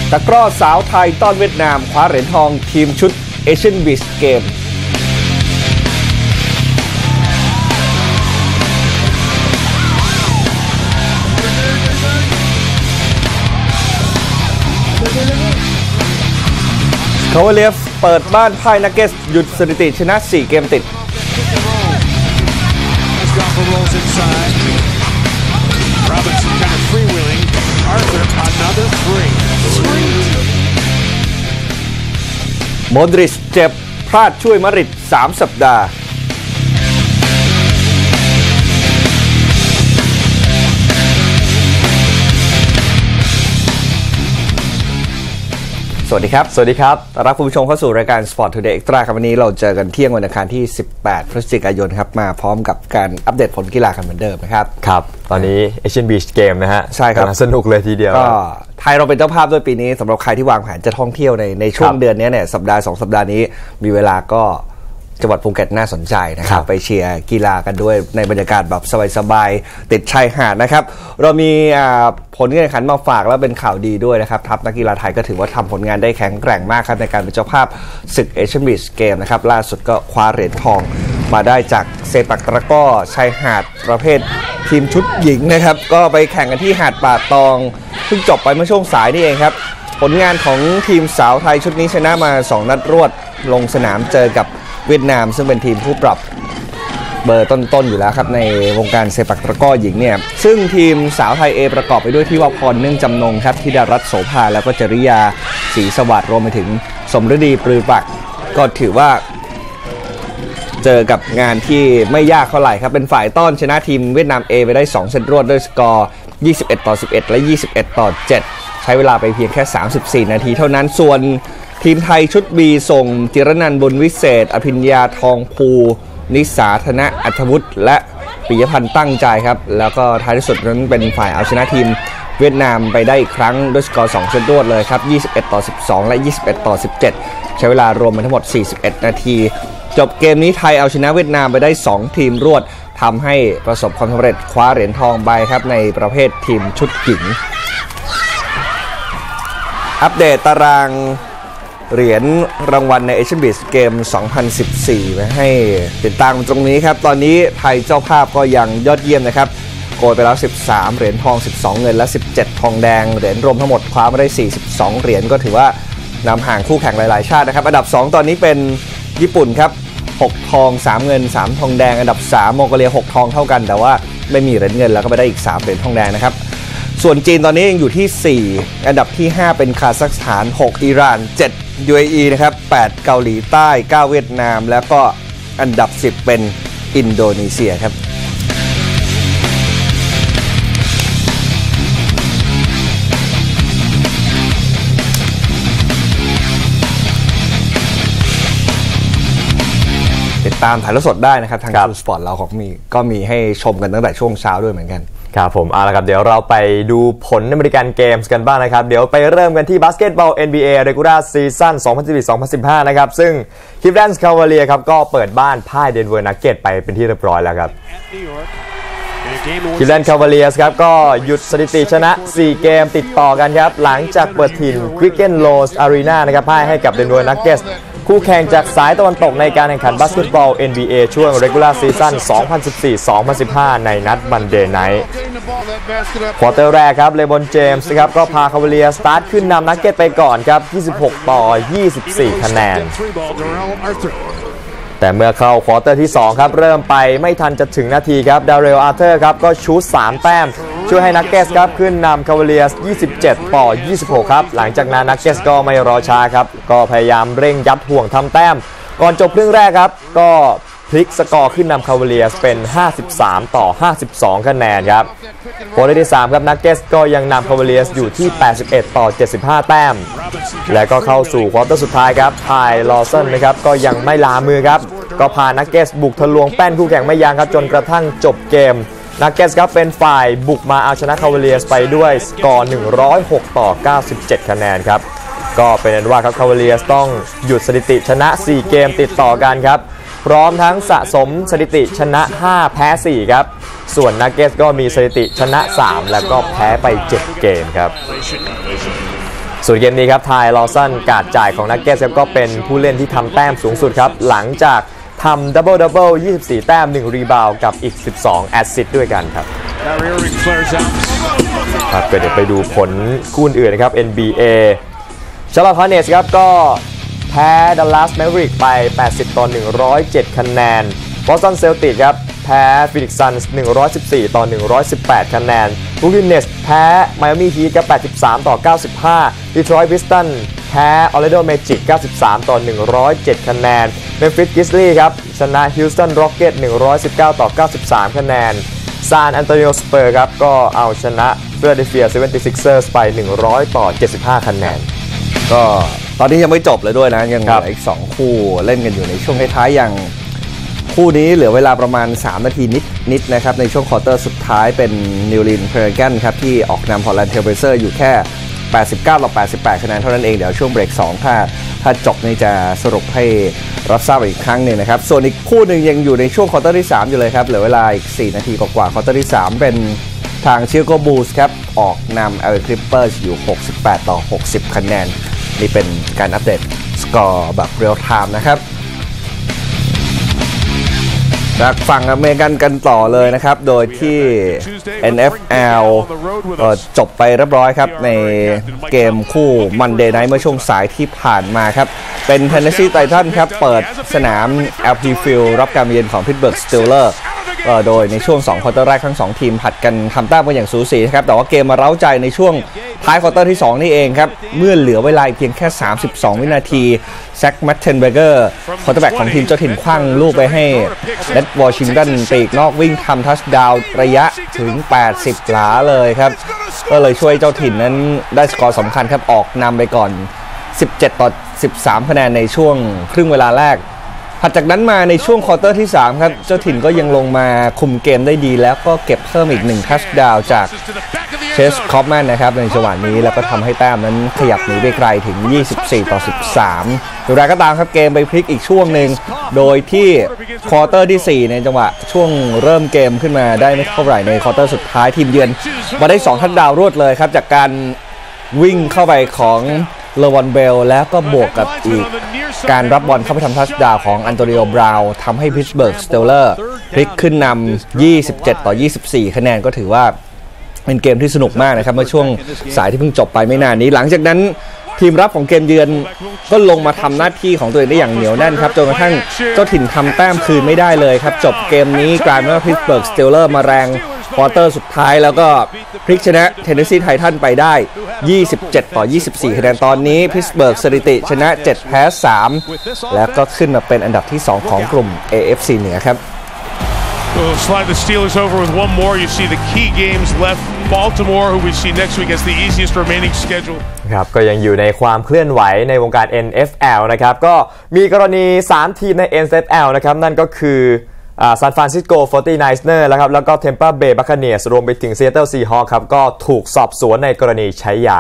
ตะกร้อสาวไทยต้อนเวียดนามคว้าเหรียญทองทีมชุดเอเชียนบีชเกมคาวาเลียฟเปิดบ้านพ่ายนักเก็ตหยุดสถิติชนะ4เกมติดโมดริชเจ็บพลาดช่วยมาดริด3 สัปดาห์สวัสดีครับต้อนรับคุณผู้ชมเข้าสู่รายการ Sport Today Extra ครับวันนี้เราเจอกันเที่ยงวันอังคารที่18 พฤศจิกายนครับมาพร้อมกับการอัปเดตผลกีฬากันเหมือนเดิมนะครับครับตอนนี้เอเชียนบีชเกมนะฮะใช่ครับสนุกเลยทีเดียวก็ไทยเราเป็นเจ้าภาพด้วยปีนี้สำหรับใครที่วางแผนจะท่องเที่ยวในช่วงเดือนนี้เนี่ยสัปดาห์2 สัปดาห์นี้มีเวลาก็จังหวัดภูเก็ตน่าสนใจนะครับไปเชียร์กีฬากันด้วยในบรรยากาศแบบสบายๆติดชายหาดนะครับเรามีผลการแข่งขันมาฝากแล้วเป็นข่าวดีด้วยนะครับทัพนักกีฬาไทยก็ถือว่าทำผลงานได้แข็งแกร่งมากครับในการเป็นเจ้าภาพศึกเอเชียนบีชเกมนะครับล่าสุดก็คว้าเหรียญทองมาได้จากเซปักตะกร้อชายหาดประเภททีมชุดหญิงนะครับก็ไปแข่งกันที่หาดป่าตองเพิ่งจบไปเมื่อช่วงสายนี่เองครับผลงานของทีมสาวไทยชุดนี้ชนะมา2 นัดรวดลงสนามเจอกับเวียดนามซึ่งเป็นทีมผู้ปรับเบอร์ต้นๆอยู่แล้วครับในวงการเซปักตะกร้อหญิงเนี่ยซึ่งทีมสาวไทยเอประกอบไปด้วยที่วพรเนื่องจำนงครับธิดารัตน์โสภาแล้วก็จริยาศรีสวัสดิ์รวมไปถึงสมฤดีปรือปักก็ถือว่าเจอกับงานที่ไม่ยากเท่าไหร่ครับเป็นฝ่ายต้อนชนะทีมเวียดนามเอไปได้2 เซตรวดด้วยสกอร์21-11และ21-7ใช้เวลาไปเพียงแค่34 นาทีเท่านั้นส่วนทีมไทยชุด B ส่งจิรนันท์บุญวิเศษอภิญญาทองภูนิสาธนะอัธวุฒิและปิยพันธ์ตั้งใจครับแล้วก็ท้ายที่สุดนั้นเป็นฝ่ายเอาชนะทีมเวียดนามไปได้อีกครั้งด้วยสกอร์2 เซตรวดเลยครับ21-12และ21-17ใช้เวลารวมเป็นทั้งหมด41 นาทีจบเกมนี้ไทยเอาชนะเวียดนามไปได้2 ทีมรวดทำให้ประสบความสำเร็จคว้าเหรียญทองไปครับในประเภททีมชุดหญิงอัปเดตตารางเหรียญรางวัลในเอเชียนบีชเกม 2014 ไว้ให้ติดตามตรงนี้ครับตอนนี้ไทยเจ้าภาพก็ยังยอดเยี่ยมนะครับโกยไปแล้ว13 เหรียญทอง12 เงินและ17 ทองแดงเหรียญรวมทั้งหมดคว้ามาได้42 เหรียญก็ถือว่านำห่างคู่แข่งหลายๆชาตินะครับอันดับ2ตอนนี้เป็นญี่ปุ่นครับ6 ทอง3 เงิน3 ทองแดงอันดับ3มองโกเลีย6 ทองเท่ากันแต่ว่าไม่มีเหรียญเงินแล้วก็ไปได้อีก3 เหรียญทองแดงนะครับส่วนจีนตอนนี้ยังอยู่ที่4อันดับที่5เป็นคาซัคสถาน6อิหร่าน7 UAE นะครับ8เกาหลีใต้9เวียดนามแล้วก็อันดับ10เป็นอินโดนีเซียครับติดตามถ่ายทอดสดได้นะครับทางทูสปอร์ตเราก็มีให้ชมกันตั้งแต่ช่วงเช้าด้วยเหมือนกันครับผมเอาละครับเดี๋ยวเราไปดูผลอเมริกันเกมส์กันบ้างนะครับเดี๋ยวไปเริ่มกันที่บาสเกตบอล NBA Regular Season 2014-2015 นะครับซึ่งคิฟแลนด์คาวาเลียร์ครับก็เปิดบ้านพ่ายเดนเวอร์นักเก็ตไปเป็นที่เรียบร้อยแล้วครับคิฟแลนด์คาวาเลียร์ครับก็หยุดสถิติชนะ4 เกมติดต่อกันครับหลังจากเปิดถิ่น Quicken Loans Arena นะครับพ่ายให้กับเดนเวอร์นักเก็ตคู่แข่งจากสายตะวันตกในการแข่งขันบาสเกตบอล NBA ช่วง Regular Season 2014-2015 ในนัด Monday Night ควอเตอร์แรกครับเลบรอนเจมส์ครับก็พาคาวาเลียร์สตาร์ทขึ้นนำนักเก็ตไปก่อนครับ26-24 คะแนนแต่เมื่อเข้าควอเตอร์ที่2ครับเริ่มไปไม่ทันจะถึงนาทีครับดาเรลอาร์เธอร์ครับก็ชูต3 แต้มช่วยให้นักเก็ตครับขึ้นนำคาวาเลียร์27-26 ครับหลังจากนั้นนักเก็ตก็ไม่รอช้าครับก็พยายามเร่งยัดห่วงทำแต้มก่อนจบครึ่งแรกครับก็พลิกสกอร์ขึ้นนำคาวาเลียร์เป็น53-52 คะแนนครับควอเตอร์ที่3ครับนักเก็ตก็ยังนำคาวาเลียร์อยู่ที่81-75 แต้มและก็เข้าสู่ควอเตอร์สุดท้ายครับไทลอสันนะครับก็ยังไม่ลามือครับก็พานักเก็ตบุกทะลวงแป้นคู่แข่งไม่ยั้งครับจนกระทั่งจบเกมนักเก็ตครับเป็นฝ่ายบุกมาเอาชนะคาวาเลียร์ไปด้วยสกอร์106-97 คะแนนครับก็เป็นอันว่าครับคาวาเลียร์ต้องหยุดสถิติชนะ4 เกมติดต่อกันครับพร้อมทั้งสะสมสถิติชนะ5แพ้4ครับส่วนนักเก็ตก็มีสถิติชนะ3แล้วก็แพ้ไป7 เกมครับส่วนเกมนี้ครับไทลอสันการ์ดจ่ายของนักเก็ตก็เป็นผู้เล่นที่ทำแต้มสูงสุดครับหลังจากทำดับเบิล24 แต้ม1รีบาวกับอีก12แอสซิสต์ด้วยกันครับเดี๋ยวไปดูผลคู่อื่นนะครับ NBA ชาร์ลอต ฮอร์เนตส์ครับก็แพ้ดัลลัส แมเวริกไป80-107 คะแนนบอสตันเซลติกส์ครับแพ้ฟินิกซ์ซันส์114-118 คะแนนบรูคลินเนตส์แพ้ไมอามี่ฮีทครับ83-95ดีทรอยต์พิสตันแพ้ออร์แลนโดแมจิก93-107 คะแนนเมมฟิส กริซลี่ครับชนะฮิลสตัน ร็อกเก็ต119-93 คะแนนซานอันโตนิโอ สเปอร์ครับก็เอาชนะฟิลาเดลเฟีย 76ers ไป100-75 คะแนนก็ตอนนี้ยังไม่จบเลยด้วยนะยังเหลืออีก2คู่เล่นกันอยู่ในช่วงท้ายๆอย่างคู่นี้เหลือเวลาประมาณ3นาทีนิดนะครับในช่วงควอเตอร์สุดท้ายเป็นนิวลินเพลแกนครับที่ออกนำพอร์ตแลนด์เทรลเบลเซอร์อยู่แค่89-88 คะแนนเท่านั้นเองเดี๋ยวช่วงเบรก2ถ้าจบนี่จะสรุปให้รับทราบอีกครั้งหนึ่งนะครับส่วนอีกคู่หนึ่งยังอยู่ในช่วงควอเตอร์ที่3อยู่เลยครับเหลือเวลาอีก4นาทีกว่าควอเตอร์ที่3เป็นทางชิคาโกบูลส์ครับออกนำLA Clippersอยู่68-60 คะแนนนี่เป็นการอัปเดตสกอร์แบบเรียลไทม์นะครับจากฝั่งอเมริกันกันต่อเลยนะครับโดยที่ NFL จบไปเรียบร้อยครับในเกมคู่ Monday Night เมื่อช่วงสายที่ผ่านมาครับเป็น Tennessee Titans ครับเปิดสนาม LP Field รับการเยือนของ Pittsburgh Steelers โดยในช่วง2ควอเตอร์แรกทั้ง2ทีมผัดกันทำแต้มกันอย่างสูสีครับแต่ว่าเกมมาเร้าใจในช่วงท้ายควอเตอร์ที่2นี่เองครับเมื่อเหลือเวลาเพียงแค่32วินาทีแซค แมตเทนเบเกอร์ควอเตอร์แบ็กของทีมเจ้าถิ่นขว้างลูกไปให้เดดวอชิงตันปีกนอกวิ่งทำทัชดาวน์ระยะถึง80 หลาเลยครับก็เลยช่วยเจ้าถิ่นนั้นได้สกอร์สำคัญครับออกนำไปก่อน17-13 คะแนนในช่วงครึ่งเวลาแรกถัดจากนั้นมาในช่วงควอเตอร์ที่3ครับเจ้าถิ่นก็ยังลงมาคุมเกมได้ดีแล้วก็เก็บเพิ่มอีก1ทัชดาวน์จากเชส คอปแมนนะครับในจังหวะนี้แล้วก็ทำให้แต้มนั้นขยับหนีไปไกลถึง24-13อย่างไรก็ตามครับเกมไปพลิกอีกช่วงหนึ่งโดยที่ควอเตอร์ที่4ในจังหวะช่วงเริ่มเกมขึ้นมาได้ไม่เท่าไหร่ในควอเตอร์สุดท้ายทีมเยือนมาได้2ทัชดาวน์รวดเลยครับจากการวิ่งเข้าไปของเลวอนเบลแล้วก็บวกกับอีกการรับบอลเข้าไปทำทัชดาวน์ของอันโตนิโอบราวน์ทำให้พิตต์สเบิร์กสเตลเลอร์พลิกขึ้นนำ27-24 คะแนนก็ถือว่าเป็นเกมที่สนุกมากนะครับเมื่อช่วงสายที่เพิ่งจบไปไม่นานนี้หลังจากนั้นทีมรับของเกมเยือนก็ลงมาทำหน้าที่ของตัวเองได้อย่างเหนียวแน่นครับจนกระทั่งเจ้าถิ่นทำแต้มคืนไม่ได้เลยครับจบเกมนี้กลายเป็นว่าพิตต์สเบิร์กสเตลเลอร์มาแรงควอเตอร์สุดท้ายแล้วก็พลิกชนะเทนเนสซีไททันไปได้27-24 คะแนนตอนนี้พิตต์สเบิร์กสถิติชนะ7แพ้3แล้วก็ขึ้นมาเป็นอันดับที่2ของกลุ่ม AFC เหนือครับ We'll slide the Steelers over with one more. You see the key games left. Baltimore, who we see next week as the easiest remaining schedule. ครับก็ยังอยู่ในความเคลื่อนไหวในวงการ NFL นะครับก็มีกรณี3ทีมใน NFL นะครับนั่นก็คือซานฟรานซิสโก 49ers นะครับแล้วก็ Tampa Bay Buccaneers รวมไปถึง Seattle Seahawks ครับก็ถูกสอบสวนในกรณีใช้ยา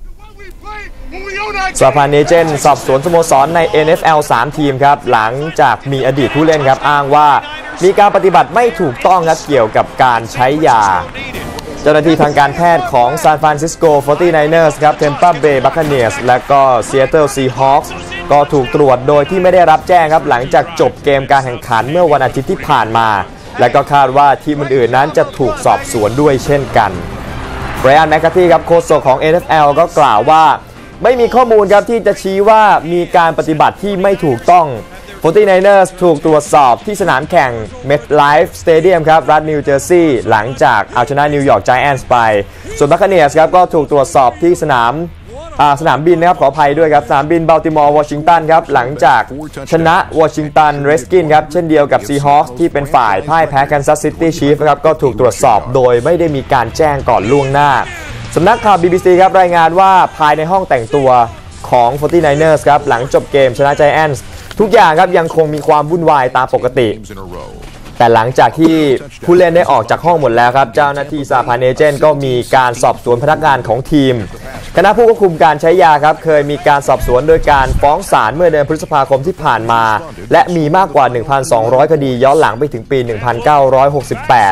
สหพันธ์เอเจนต์สอบสวนสโมสรใน NFL 3 ทีมครับหลังจากมีอดีตผู้เล่นครับอ้างว่ามีการปฏิบัติไม่ถูกต้องครับเกี่ยวกับการใช้ยาเจ้าหน้าที่ทางการแพทย์ของ San Francisco 49ers ครับ Tampa Bay Buccaneers และก็ Seattle Seahawks ก็ถูกตรวจโดยที่ไม่ได้รับแจ้งครับหลังจากจบเกมการแข่งขันเมื่อวันอาทิตย์ที่ผ่านมาและก็คาดว่าทีมอื่นๆนั้นจะถูกสอบสวนด้วยเช่นกันไบรอัน แมคคาร์ธีครับโค้ชของ NFL ก็กล่าวว่าไม่มีข้อมูลครับที่จะชี้ว่ามีการปฏิบัติที่ไม่ถูกต้อง 49ers ถูกตรวจสอบที่สนามแข่ง MetLife Stadium ครับรัฐนิวเจอร์ซีย์หลังจากเอาชนะนิวยอร์กไจแอนท์ไปส่วน Buccaneers ครับก็ถูกตรวจสอบที่สนามบินนะครับขออภัยด้วยครับสนามบินบัลติมอร์วอชิงตันครับหลังจากชนะวอชิงตันเรดสกินส์ครับเช่นเดียวกับซีฮอคส์ที่เป็นฝ่ายพ่ายแพ้แคนซัสซิตี้ชีฟส์ครับก็ถูกตรวจสอบโดยไม่ได้มีการแจ้งก่อนล่วงหน้าสำนักข่าว BBC ครับรายงานว่าภายในห้องแต่งตัวของ 49ers ครับหลังจบเกมชนะไจแอนท์ทุกอย่างครับยังคงมีความวุ่นวายตามปกติแต่หลังจากที่ผู้เล่นได้ออกจากห้องหมดแล้วครับเจ้าหน้าที่สหพันธ์เอเจนต์ก็มีการสอบสวนพนักงานของทีมคณะผู้ควบคุมการใช้ยาครับเคยมีการสอบสวนโดยการฟ้องศาลเมื่อเดือนพฤษภาคมที่ผ่านมาและมีมากกว่า 1,200 คดีย้อนหลังไปถึงปี 1968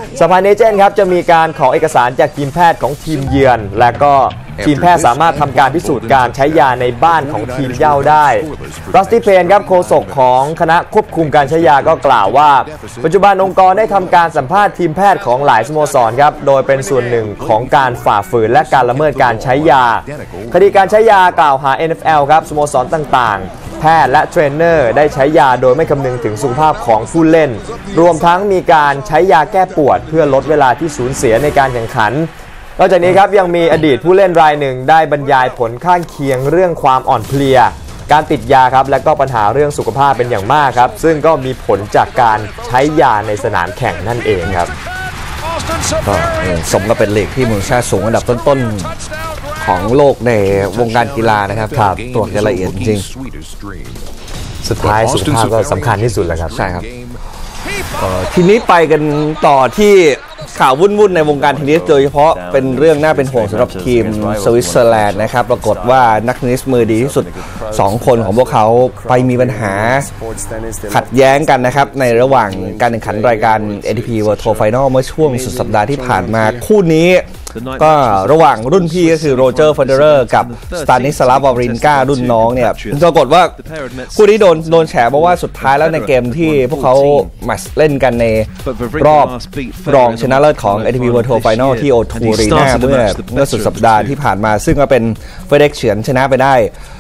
สภาเอเจนต์ครับจะมีการขอเอกสารจากทีมแพทย์ของทีมเยือนและก็ทีมแพทย์สามารถทำการพิสูจน์การใช้ยาในบ้านของทีมเย่าได้รัสตี้เพนครับโฆษกของคณะควบคุมการใช้ยาก็กล่าวว่าปัจจุบันองค์กรได้ทำการสัมภาษณ์ทีมแพทย์ของหลายสโมสรครับโดยเป็นส่วนหนึ่งของการฝ่าฝืนและการละเมิดการใช้ยาคดีการใช้ยากล่าวหา NFL ครับสโมสรต่างๆแพทย์และเทรนเนอร์ได้ใช้ยาโดยไม่คำนึงถึงสุขภาพของผู้เล่นรวมทั้งมีการใช้ยาแก้ปวดเพื่อลดเวลาที่สูญเสียในการแข่งขันนอกจากนี้ครับยังมีอดีตผู้เล่นรายหนึ่งได้บรรยายผลข้างเคียงเรื่องความอ่อนเพลียการติดยาครับและก็ปัญหาเรื่องสุขภาพเป็นอย่างมากครับซึ่งก็มีผลจากการใช้ยาในสนามแข่งนั่นเองครับก็สมกับเป็นลีกที่มูลค่าสูงอันดับต้นๆของโลกในวงการกีฬานะครับตรวจกันละเอียดจริงสุดท้ายสุขภาพก็สำคัญที่สุดแหละครับใช่ครับทีนี้ไปกันต่อที่ข่าววุ่นๆในวงการเทนนิสโดยเฉพาะเป็นเรื่องน่าเป็นห่วงสำหรับทีมสวิตเซอร์แลนด์นะครับปรากฏว่านักเทนนิสมือดีที่สุด2คนของพวกเขาไปมีปัญหาขัดแย้งกันนะครับในระหว่างการแข่งขันรายการ ATP World Tour Final เมื่อช่วงสุดสัปดาห์ที่ผ่านมาคู่นี้ก็ระหว่างรุ่นพี่ก็คือโรเจอร์ เฟเดอเรอร์กับสตานิสลาฟ วาวรินการุ่นน้องเนี่ยปรากฏว่าคู่นี้โดนแฉเพราะว่าสุดท้ายแล้วในเกมที่พวกเขาแมตช์เล่นกันในรอบรองชนะเลิศของ ATP World Tour Final ที่ O2 Arena เมื่อสุดสัปดาห์ที่ผ่านมาซึ่งก็เป็นเฟเด็กเฉือนชนะไปได้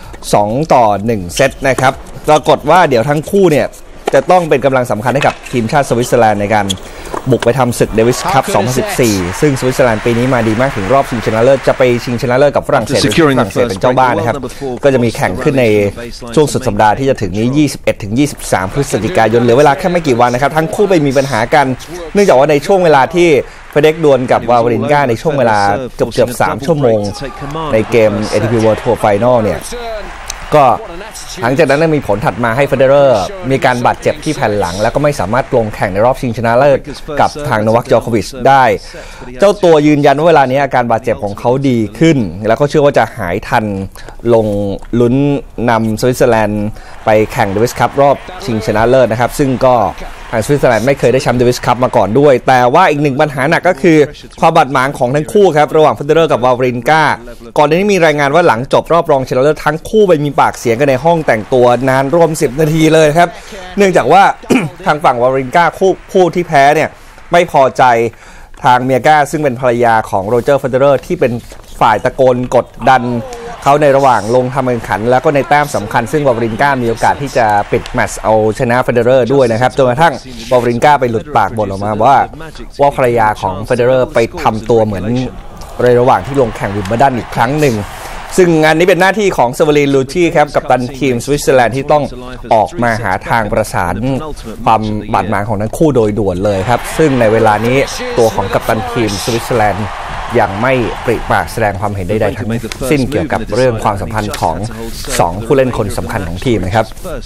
2-1 เซตนะครับปรากฏว่าเดี๋ยวทั้งคู่เนี่ยจะต้องเป็นกำลังสำคัญให้กับทีมชาติสวิตเซอร์แลนด์ในการบุกไปทำศึกเดวิสคัพ 2014 ซึ่งสวิตเซอร์แลนด์ปีนี้มาดีมากถึงรอบชิงชนะเลิศจะไปชิงชนะเลิศกับฝรั่งเศสเป็นเจ้าบ้านนะครับก็จะมีแข่งขึ้นในช่วงสุดสัปดาห์ที่จะถึงนี้ 21-23 พฤศจิกายนเหลือเวลาแค่ไม่กี่วันนะครับทั้งคู่ไปมีปัญหากันเนื่องจากว่าในช่วงเวลาที่เฟเด็กดวลกับวาวรินกาในช่วงเวลาเกือบ3 ชั่วโมงในเกม ATP World Tour Final เนี่ยก็หลังจากนั้นมีผลถัดมาให้เฟเดอเรอร์มีการบาดเจ็บที่แผ่นหลังแล้วก็ไม่สามารถลงแข่งในรอบชิงชนะเลิศกับทางโนวัค จอโควิชได้เจ้าตัวยืนยันว่าเวลานี้อาการบาดเจ็บของเขาดีขึ้นแล้วก็เชื่อว่าจะหายทันลงลุ้นนำสวิตเซอร์แลนด์ไปแข่งเดวิสคัพรอบชิงชนะเลิศนะครับซึ่งก็ทางสวิตเซอร์แลนด์ไม่เคยได้แชมป์เดวิสคัพมาก่อนด้วยแต่ว่าอีกหนึ่งปัญหาหนักก็คือความบาดหมางของทั้งคู่ครับระหว่างเฟเดอเรอร์กับวาวรินกาก่อนหน้านี้มีรายงานว่าหลังจบรอบรองชนะเลิศทั้งคู่ไปมีปากเสียงกันในห้องแต่งตัวนานรวม10 นาทีเลยครับเนื่องจากว่า ทางฝั่งวาวรินกาคู่ที่แพ้เนี่ยไม่พอใจทางเมียก้าซึ่งเป็นภรรยาของโรเจอร์ เฟเดอเรอร์ที่เป็นฝ่ายตะโกนกดดันเขาในระหว่างลงทำแข่งขันแล้วก็ในแต้มสำคัญซึ่งวาวรินกามีโอกาสที่จะปิดแมตช์เอาชนะเฟเดอเรอร์ด้วยนะครับจนกระทั่งวาวรินกาไปหลุดปากบ่นออกมาว่าภรรยาของเฟเดอเรอร์ไปทำตัวเหมือนในระหว่างที่ลงแข่งวิมเบิลดันอีกครั้งหนึ่งซึ่งงานนี้เป็นหน้าที่ของเซเวอรีน ลูชี่ครับกัปตันทีมสวิตเซอร์แลนด์ที่ต้องออกมาหาทางประสานความบาดหมางของทั้งคู่โดยด่วนเลยครับซึ่งในเวลานี้ตัวของกัปตันทีมสวิตเซอร์แลนด์ยังไม่ปริปากแสดงความเห็นใดๆทั้งสิ้นเกี่ยวกับเรื่องความสัมพันธ์ของ2ผู้เล่นคนสำคัญของทีมนะครับ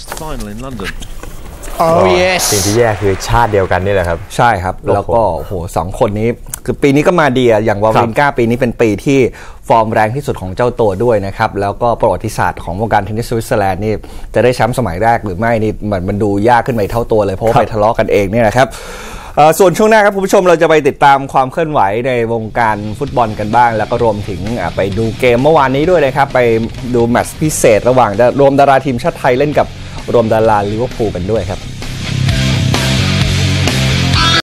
สิ่งที่แย่คือชาติเดียวกันนี่แหละครับใช่ครับแล้วก็โอ้โห2คนนี้คือปีนี้ก็มาดีอย่างวาวรินกาปีนี้เป็นปีที่ฟอร์มแรงที่สุดของเจ้าตัวด้วยนะครับแล้วก็ประวัติศาสตร์ของวงการเทนนิสสวิตเซอร์แลนด์นี่จะได้แชมป์สมัยแรกหรือไม่นี่มันดูยากขึ้นไปเท่าตัวเลยเพราะไปทะเลาะกันเองเนี่ยนะครับส่วนช่วงหน้าครับคุณผู้ชมเราจะไปติดตามความเคลื่อนไหวในวงการฟุตบอลกันบ้างแล้วก็รวมถึงไปดูเกมเมื่อวานนี้ด้วยนะครับไปดูแมตช์พิเศษระหว่างรวมดาราทีมชาติไทยเล่นกับรวมดาราลิเวอร์พูลกันด้วยครับ